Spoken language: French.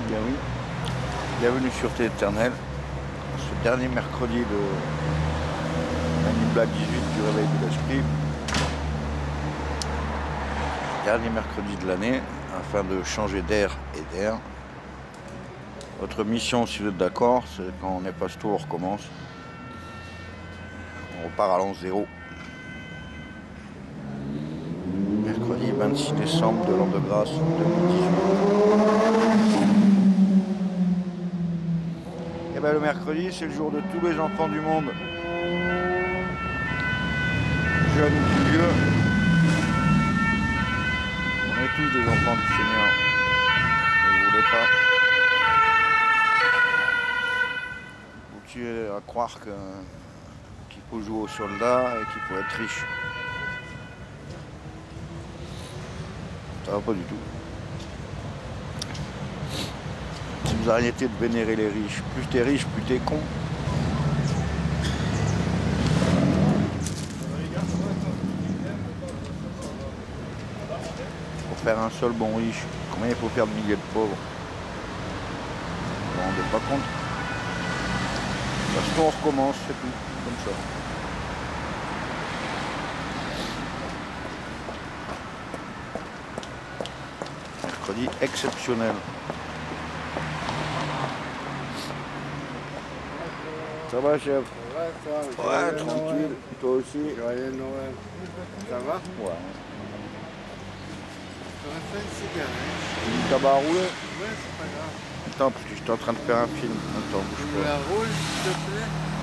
bien oui. Bienvenue sur Éternel. Ce dernier mercredi de Manu Black 18 du réveil de l'esprit. Dernier mercredi de l'année, afin de changer d'air et d'air. Votre mission, si vous êtes d'accord, c'est quand on n'est pas tout, on recommence. On repart à l'an 0. Mercredi 26 décembre de l'an de grâce 2018. Et bien le mercredi, c'est le jour de tous les enfants du monde. Jeunes ou plus vieux. On est tous des enfants du Seigneur. Ne vous voulez pas. Vous tuez à croire qu'il faut jouer aux soldats et qu'il faut être riche. Ça va pas du tout. Si vous arrêtez de vénérer les riches, plus t'es riche, plus t'es con. Pour faire un seul bon riche, combien il faut faire de milliers de pauvres? Vous vous rendez pas compte? Parce qu'on recommence, c'est tout, comme ça. Mercredi exceptionnel. Ça va, chef? Ouais, tranquille. Toi aussi? Joyeux Noël. Ça va? Ouais. J'aurais fait une cigarette. Du tabac à rouler? Ouais, c'est pas grave. Attends, parce que j'étais en train de faire un film. Attends, bouge Tu me pas. la roules, s'il te plaît?